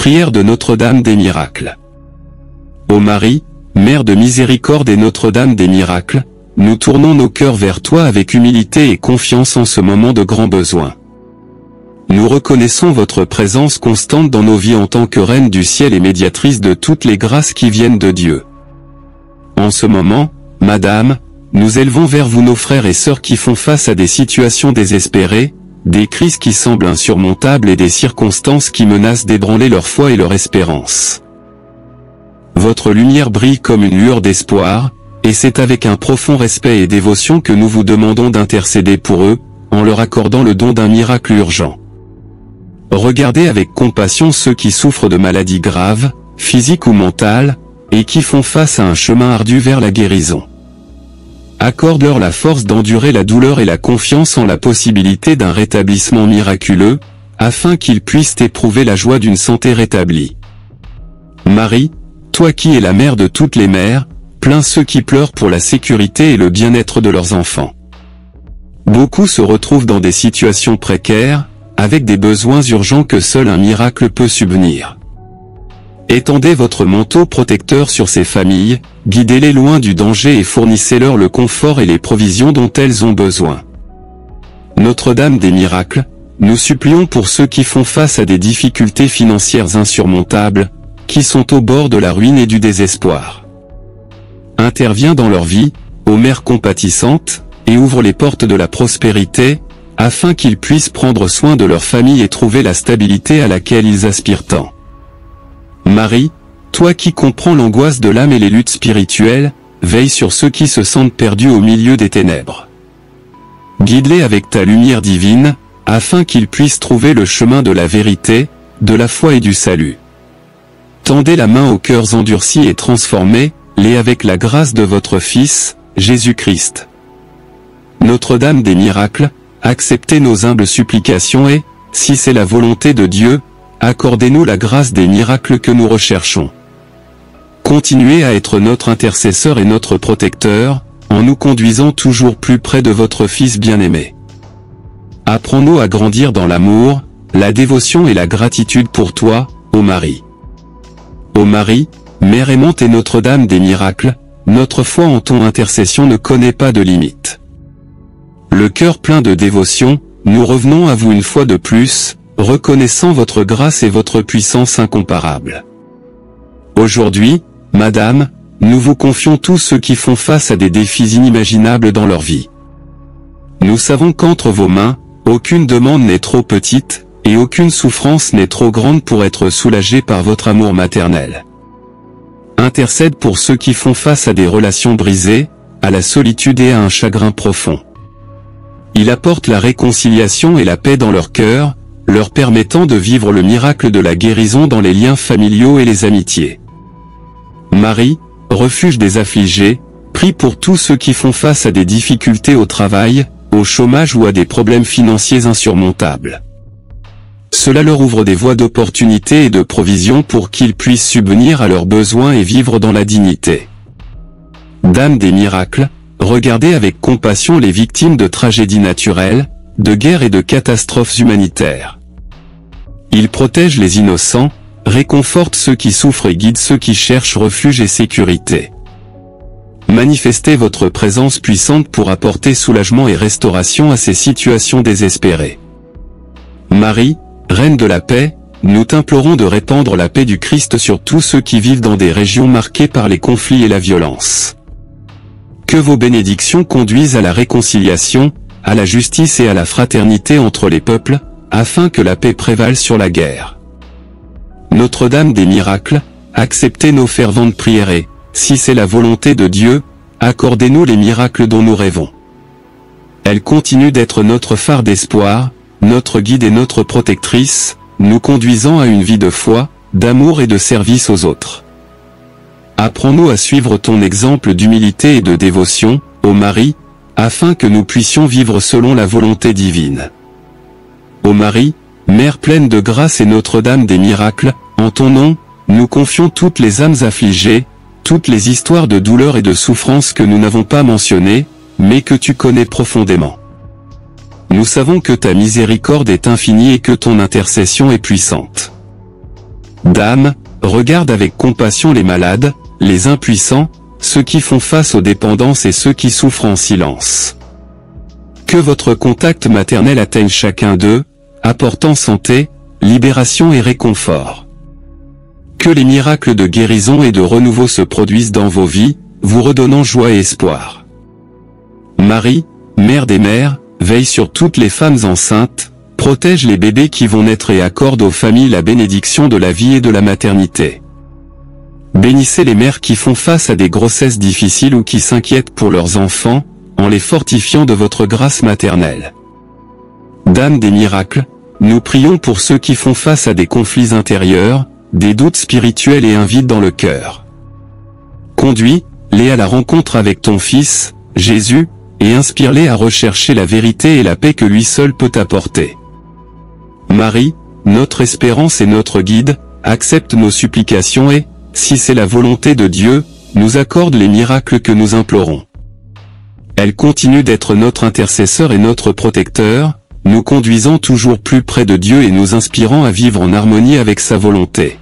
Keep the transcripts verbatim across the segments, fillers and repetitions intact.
Prière de Notre-Dame des Miracles. Ô Marie, Mère de miséricorde et Notre-Dame des Miracles, nous tournons nos cœurs vers toi avec humilité et confiance en ce moment de grand besoin. Nous reconnaissons votre présence constante dans nos vies en tant que Reine du ciel et médiatrice de toutes les grâces qui viennent de Dieu. En ce moment, Madame, nous élevons vers vous nos frères et sœurs qui font face à des situations désespérées, des crises qui semblent insurmontables et des circonstances qui menacent d'ébranler leur foi et leur espérance. Votre lumière brille comme une lueur d'espoir, et c'est avec un profond respect et dévotion que nous vous demandons d'intercéder pour eux, en leur accordant le don d'un miracle urgent. Regardez avec compassion ceux qui souffrent de maladies graves, physiques ou mentales, et qui font face à un chemin ardu vers la guérison. Accorde-leur la force d'endurer la douleur et la confiance en la possibilité d'un rétablissement miraculeux, afin qu'ils puissent éprouver la joie d'une santé rétablie. Marie, toi qui es la mère de toutes les mères, plains ceux qui pleurent pour la sécurité et le bien-être de leurs enfants. Beaucoup se retrouvent dans des situations précaires, avec des besoins urgents que seul un miracle peut subvenir. Étendez votre manteau protecteur sur ces familles, guidez-les loin du danger et fournissez-leur le confort et les provisions dont elles ont besoin. Notre-Dame des Miracles, nous supplions pour ceux qui font face à des difficultés financières insurmontables, qui sont au bord de la ruine et du désespoir. Interviens dans leur vie, ô Mère compatissantes, et ouvre les portes de la prospérité, afin qu'ils puissent prendre soin de leur famille et trouver la stabilité à laquelle ils aspirent tant. Marie, toi qui comprends l'angoisse de l'âme et les luttes spirituelles, veille sur ceux qui se sentent perdus au milieu des ténèbres. Guide-les avec ta lumière divine, afin qu'ils puissent trouver le chemin de la vérité, de la foi et du salut. Tendez la main aux cœurs endurcis et transformés, les avec la grâce de votre Fils, Jésus-Christ. Notre-Dame des Miracles, acceptez nos humbles supplications et, si c'est la volonté de Dieu, accordez-nous la grâce des miracles que nous recherchons. Continuez à être notre intercesseur et notre protecteur, en nous conduisant toujours plus près de votre Fils bien-aimé. Apprends-nous à grandir dans l'amour, la dévotion et la gratitude pour toi, ô Marie. Ô Marie, Mère aimante et Notre-Dame des Miracles, notre foi en ton intercession ne connaît pas de limite. Le cœur plein de dévotion, nous revenons à vous une fois de plus, reconnaissant votre grâce et votre puissance incomparable. Aujourd'hui, Madame, nous vous confions tous ceux qui font face à des défis inimaginables dans leur vie. Nous savons qu'entre vos mains, aucune demande n'est trop petite, et aucune souffrance n'est trop grande pour être soulagée par votre amour maternel. Intercède pour ceux qui font face à des relations brisées, à la solitude et à un chagrin profond. Il apporte la réconciliation et la paix dans leur cœur, leur permettant de vivre le miracle de la guérison dans les liens familiaux et les amitiés. Marie, refuge des affligés, prie pour tous ceux qui font face à des difficultés au travail, au chômage ou à des problèmes financiers insurmontables. Cela leur ouvre des voies d'opportunité et de provision pour qu'ils puissent subvenir à leurs besoins et vivre dans la dignité. Dame des Miracles, regardez avec compassion les victimes de tragédies naturelles, de guerres et de catastrophes humanitaires. Il protège les innocents, réconforte ceux qui souffrent et guide ceux qui cherchent refuge et sécurité. Manifestez votre présence puissante pour apporter soulagement et restauration à ces situations désespérées. Marie, Reine de la paix, nous t'implorons de répandre la paix du Christ sur tous ceux qui vivent dans des régions marquées par les conflits et la violence. Que vos bénédictions conduisent à la réconciliation, à la justice et à la fraternité entre les peuples, afin que la paix prévale sur la guerre. Notre-Dame des Miracles, acceptez nos ferventes prières et, si c'est la volonté de Dieu, accordez-nous les miracles dont nous rêvons. Elle continue d'être notre phare d'espoir, notre guide et notre protectrice, nous conduisant à une vie de foi, d'amour et de service aux autres. Apprends-nous à suivre ton exemple d'humilité et de dévotion, ô Marie, afin que nous puissions vivre selon la volonté divine. Ô Marie, Mère pleine de grâce et Notre-Dame des Miracles, en ton nom, nous confions toutes les âmes affligées, toutes les histoires de douleur et de souffrance que nous n'avons pas mentionnées, mais que tu connais profondément. Nous savons que ta miséricorde est infinie et que ton intercession est puissante. Dame, regarde avec compassion les malades, les impuissants, ceux qui font face aux dépendances et ceux qui souffrent en silence. Que votre contact maternel atteigne chacun d'eux, apportant santé, libération et réconfort. Que les miracles de guérison et de renouveau se produisent dans vos vies, vous redonnant joie et espoir. Marie, Mère des mères, veille sur toutes les femmes enceintes, protège les bébés qui vont naître et accorde aux familles la bénédiction de la vie et de la maternité. Bénissez les mères qui font face à des grossesses difficiles ou qui s'inquiètent pour leurs enfants, en les fortifiant de votre grâce maternelle. Dame des miracles, nous prions pour ceux qui font face à des conflits intérieurs, des doutes spirituels et un vide dans le cœur. Conduis-les à la rencontre avec ton Fils, Jésus, et inspire-les à rechercher la vérité et la paix que lui seul peut apporter. Marie, notre espérance et notre guide, accepte nos supplications et, si c'est la volonté de Dieu, nous accorde les miracles que nous implorons. Elle continue d'être notre intercesseur et notre protecteur, nous conduisant toujours plus près de Dieu et nous inspirant à vivre en harmonie avec sa volonté.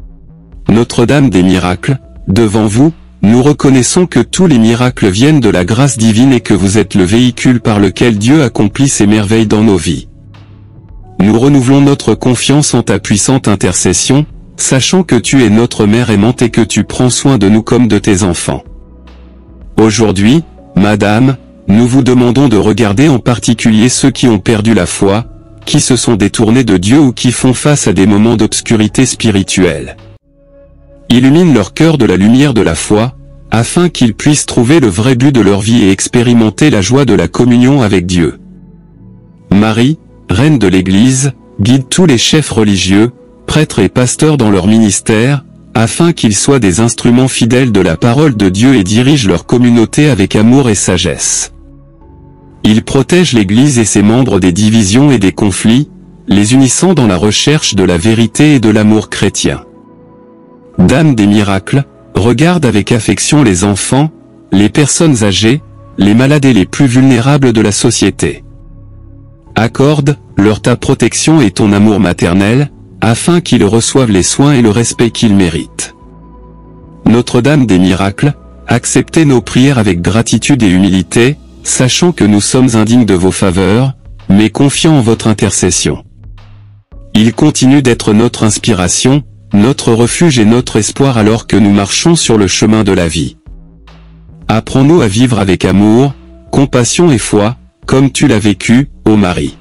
Notre-Dame des miracles, devant vous, nous reconnaissons que tous les miracles viennent de la grâce divine et que vous êtes le véhicule par lequel Dieu accomplit ses merveilles dans nos vies. Nous renouvelons notre confiance en ta puissante intercession, sachant que tu es notre mère aimante et que tu prends soin de nous comme de tes enfants. Aujourd'hui, Madame, nous vous demandons de regarder en particulier ceux qui ont perdu la foi, qui se sont détournés de Dieu ou qui font face à des moments d'obscurité spirituelle. Illumine leur cœur de la lumière de la foi, afin qu'ils puissent trouver le vrai but de leur vie et expérimenter la joie de la communion avec Dieu. Marie, Reine de l'Église, guide tous les chefs religieux, prêtres et pasteurs dans leur ministère, afin qu'ils soient des instruments fidèles de la parole de Dieu et dirigent leur communauté avec amour et sagesse. Ils protègent l'Église et ses membres des divisions et des conflits, les unissant dans la recherche de la vérité et de l'amour chrétien. Dame des miracles, regarde avec affection les enfants, les personnes âgées, les malades et les plus vulnérables de la société. Accorde-leur ta protection et ton amour maternel, afin qu'ils reçoivent les soins et le respect qu'ils méritent. Notre-Dame des miracles, acceptez nos prières avec gratitude et humilité, sachant que nous sommes indignes de vos faveurs, mais confiants en votre intercession. Il continue d'être notre inspiration, notre refuge et notre espoir alors que nous marchons sur le chemin de la vie. Apprends-nous à vivre avec amour, compassion et foi, comme tu l'as vécu, ô Marie.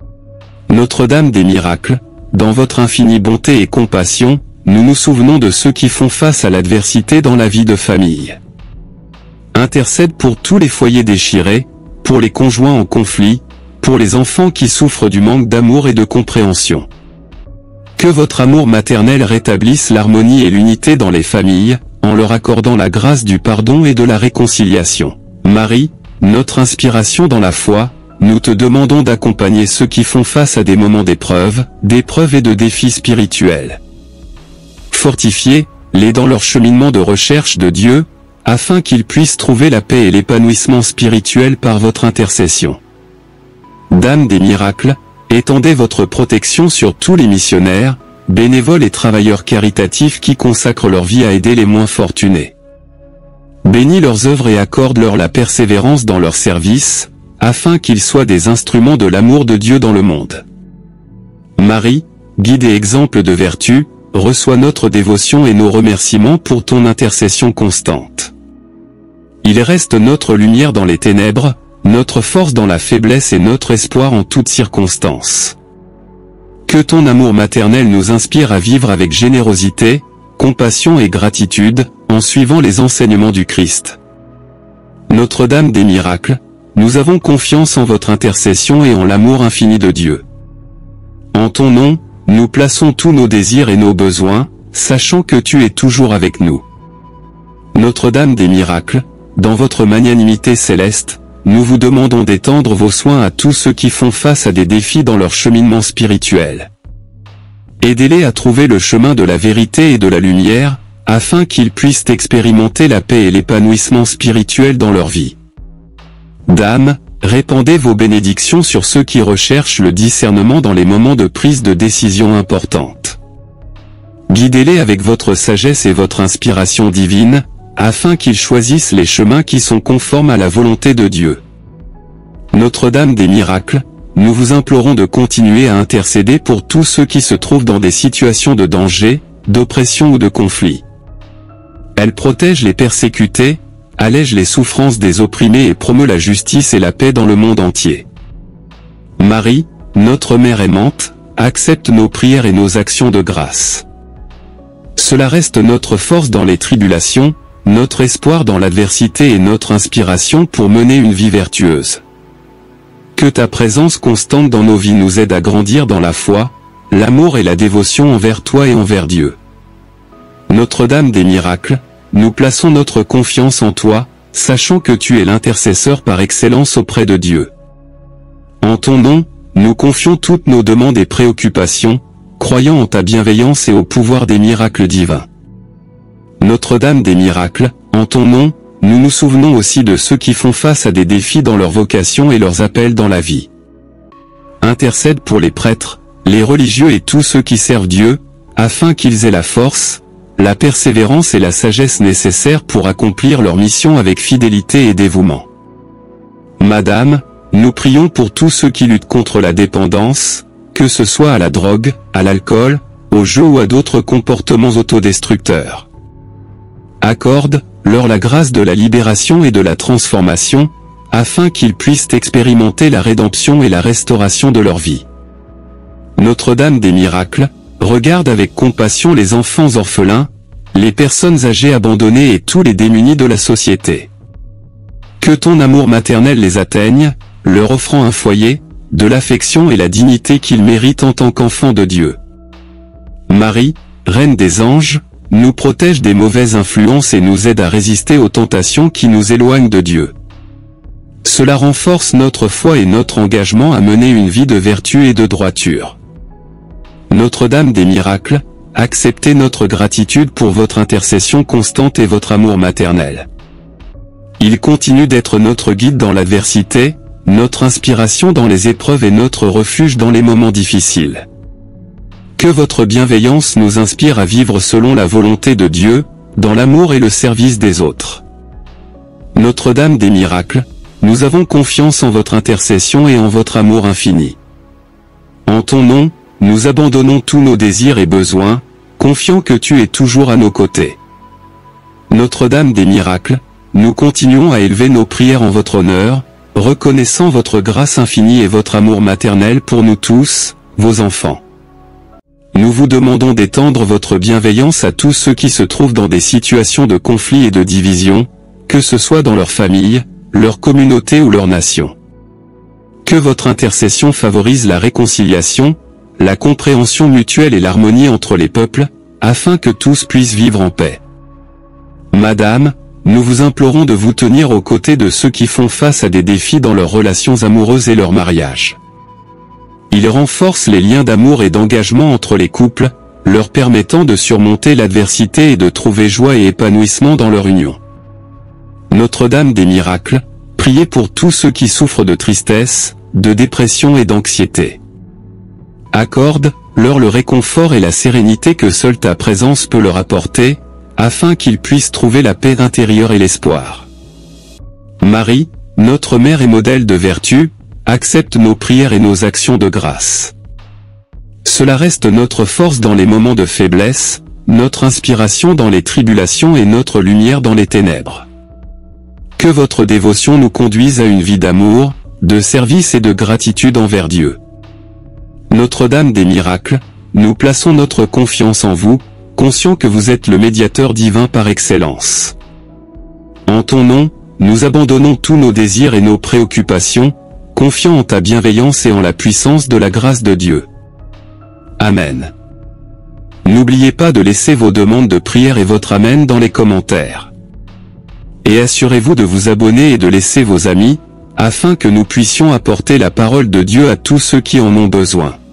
Notre-Dame des miracles, dans votre infinie bonté et compassion, nous nous souvenons de ceux qui font face à l'adversité dans la vie de famille. Intercède pour tous les foyers déchirés, pour les conjoints en conflit, pour les enfants qui souffrent du manque d'amour et de compréhension. Que votre amour maternel rétablisse l'harmonie et l'unité dans les familles, en leur accordant la grâce du pardon et de la réconciliation. Marie, notre inspiration dans la foi, nous te demandons d'accompagner ceux qui font face à des moments d'épreuve, d'épreuves et de défis spirituels. Fortifiez-les dans leur cheminement de recherche de Dieu, afin qu'ils puissent trouver la paix et l'épanouissement spirituel par votre intercession. Dame des miracles, étendez votre protection sur tous les missionnaires, bénévoles et travailleurs caritatifs qui consacrent leur vie à aider les moins fortunés. Bénis leurs œuvres et accorde-leur la persévérance dans leur service, afin qu'ils soient des instruments de l'amour de Dieu dans le monde. Marie, guide et exemple de vertu, reçois notre dévotion et nos remerciements pour ton intercession constante. Il reste notre lumière dans les ténèbres, notre force dans la faiblesse et notre espoir en toutes circonstances. Que ton amour maternel nous inspire à vivre avec générosité, compassion et gratitude, en suivant les enseignements du Christ. Notre-Dame des miracles, nous avons confiance en votre intercession et en l'amour infini de Dieu. En ton nom, nous plaçons tous nos désirs et nos besoins, sachant que tu es toujours avec nous. Notre-Dame des miracles, dans votre magnanimité céleste, nous vous demandons d'étendre vos soins à tous ceux qui font face à des défis dans leur cheminement spirituel. Aidez-les à trouver le chemin de la vérité et de la lumière, afin qu'ils puissent expérimenter la paix et l'épanouissement spirituel dans leur vie. Dame, répandez vos bénédictions sur ceux qui recherchent le discernement dans les moments de prise de décision importante. Guidez-les avec votre sagesse et votre inspiration divine, afin qu'ils choisissent les chemins qui sont conformes à la volonté de Dieu. Notre-Dame des miracles, nous vous implorons de continuer à intercéder pour tous ceux qui se trouvent dans des situations de danger, d'oppression ou de conflit. Elle protège les persécutés, allège les souffrances des opprimés et promeut la justice et la paix dans le monde entier. Marie, notre Mère aimante, accepte nos prières et nos actions de grâce. Cela reste notre force dans les tribulations, notre espoir dans l'adversité et notre inspiration pour mener une vie vertueuse. Que ta présence constante dans nos vies nous aide à grandir dans la foi, l'amour et la dévotion envers toi et envers Dieu. Notre-Dame des miracles, nous plaçons notre confiance en toi, sachant que tu es l'intercesseur par excellence auprès de Dieu. En ton nom, nous confions toutes nos demandes et préoccupations, croyant en ta bienveillance et au pouvoir des miracles divins. Notre-Dame des miracles, en ton nom, nous nous souvenons aussi de ceux qui font face à des défis dans leur vocation et leurs appels dans la vie. Intercède pour les prêtres, les religieux et tous ceux qui servent Dieu, afin qu'ils aient la force, la persévérance et la sagesse nécessaires pour accomplir leur mission avec fidélité et dévouement. Madame, nous prions pour tous ceux qui luttent contre la dépendance, que ce soit à la drogue, à l'alcool, aux jeux ou à d'autres comportements autodestructeurs. Accorde-leur la grâce de la libération et de la transformation, afin qu'ils puissent expérimenter la rédemption et la restauration de leur vie. Notre-Dame des miracles, regarde avec compassion les enfants orphelins, les personnes âgées abandonnées et tous les démunis de la société. Que ton amour maternel les atteigne, leur offrant un foyer, de l'affection et la dignité qu'ils méritent en tant qu'enfants de Dieu. Marie, Reine des anges, nous protège des mauvaises influences et nous aide à résister aux tentations qui nous éloignent de Dieu. Cela renforce notre foi et notre engagement à mener une vie de vertu et de droiture. Notre-Dame des miracles, acceptez notre gratitude pour votre intercession constante et votre amour maternel. Il continue d'être notre guide dans l'adversité, notre inspiration dans les épreuves et notre refuge dans les moments difficiles. Que votre bienveillance nous inspire à vivre selon la volonté de Dieu, dans l'amour et le service des autres. Notre-Dame des miracles, nous avons confiance en votre intercession et en votre amour infini. En ton nom, nous abandonnons tous nos désirs et besoins, confiant que tu es toujours à nos côtés. Notre-Dame des miracles, nous continuons à élever nos prières en votre honneur, reconnaissant votre grâce infinie et votre amour maternel pour nous tous, vos enfants. Nous vous demandons d'étendre votre bienveillance à tous ceux qui se trouvent dans des situations de conflit et de division, que ce soit dans leur famille, leur communauté ou leur nation. Que votre intercession favorise la réconciliation, la compréhension mutuelle et l'harmonie entre les peuples, afin que tous puissent vivre en paix. Madame, nous vous implorons de vous tenir aux côtés de ceux qui font face à des défis dans leurs relations amoureuses et leur mariage. Il renforce les liens d'amour et d'engagement entre les couples, leur permettant de surmonter l'adversité et de trouver joie et épanouissement dans leur union. Notre-Dame des miracles, priez pour tous ceux qui souffrent de tristesse, de dépression et d'anxiété. Accorde-leur le réconfort et la sérénité que seule ta présence peut leur apporter, afin qu'ils puissent trouver la paix intérieure et l'espoir. Marie, notre Mère et modèle de vertu, accepte nos prières et nos actions de grâce. Cela reste notre force dans les moments de faiblesse, notre inspiration dans les tribulations et notre lumière dans les ténèbres. Que votre dévotion nous conduise à une vie d'amour, de service et de gratitude envers Dieu. Notre-Dame des miracles, nous plaçons notre confiance en vous, conscients que vous êtes le médiateur divin par excellence. En ton nom, nous abandonnons tous nos désirs et nos préoccupations, confiants en ta bienveillance et en la puissance de la grâce de Dieu. Amen. N'oubliez pas de laisser vos demandes de prière et votre Amen dans les commentaires. Et assurez-vous de vous abonner et de laisser vos amis, afin que nous puissions apporter la parole de Dieu à tous ceux qui en ont besoin.